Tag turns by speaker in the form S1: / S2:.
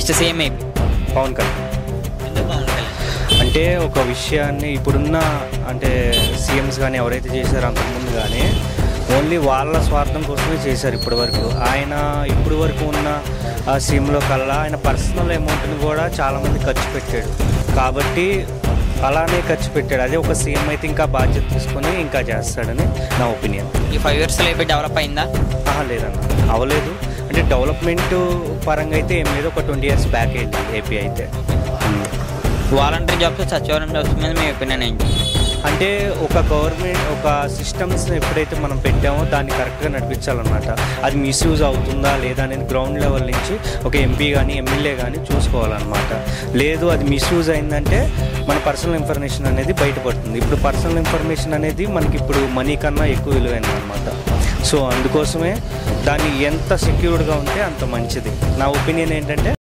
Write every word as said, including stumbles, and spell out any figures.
S1: Next CM AP
S2: Pawan Kalyan. అంటే ఒక విషయాన్ని ఇప్పుడున్న అంటే సీఎంస్ కానీ ఎవరైతే చేశారో అంతకుముందు కానీ ఓన్లీ వాళ్ళ స్వార్థం కోసమే చేశారు ఇప్పటి వరకు. ఆయన ఇప్పటి వరకు ఉన్న ఆ సీఎంలో కల్లా ఆయన పర్సనల్ అమౌంట్ని కూడా చాలామంది ఖర్చు పెట్టాడు కాబట్టి అలానే ఖర్చు పెట్టాడు. అదే ఒక సీఎం అయితే ఇంకా బాధ్యత తీసుకొని ఇంకా చేస్తాడని నా ఒపీనియన్.
S1: ఈ ఫైవ్ ఇయర్స్లో ఏపీ డెవలప్ అయిందా?
S2: లేదన్న, అవ్వలేదు. అంటే డెవలప్మెంట్ పరంగా అయితే ఏం లేదు, ఒక ట్వంటీ ఇయర్స్ బ్యాక్ అయింది ఏపీ అయితే.
S1: వాలంటరీ జాబ్స్ సచివాలయం జాబ్స్ మీద మీ ఒపీనియన్ ఏంటి?
S2: అంటే ఒక గవర్నమెంట్ ఒక సిస్టమ్స్ ఎప్పుడైతే మనం పెట్టామో దాన్ని కరెక్ట్గా నడిపించాలన్నమాట. అది మిస్యూజ్ అవుతుందా లేదా అనేది గ్రౌండ్ లెవెల్ నుంచి ఒక ఎంపీ కానీ ఎమ్మెల్యే కానీ చూసుకోవాలన్నమాట. లేదు అది మిస్యూజ్ అయిందంటే మన పర్సనల్ ఇన్ఫర్మేషన్ అనేది బయటపడుతుంది. ఇప్పుడు పర్సనల్ ఇన్ఫర్మేషన్ అనేది మనకి ఇప్పుడు మనీ కన్నా ఎక్కువ విలువైనది అనమాట. సో అందుకోసమే దాన్ని ఎంత సెక్యూర్డ్గా ఉంటే అంత మంచిది. నా ఒపీనియన్ ఏంటంటే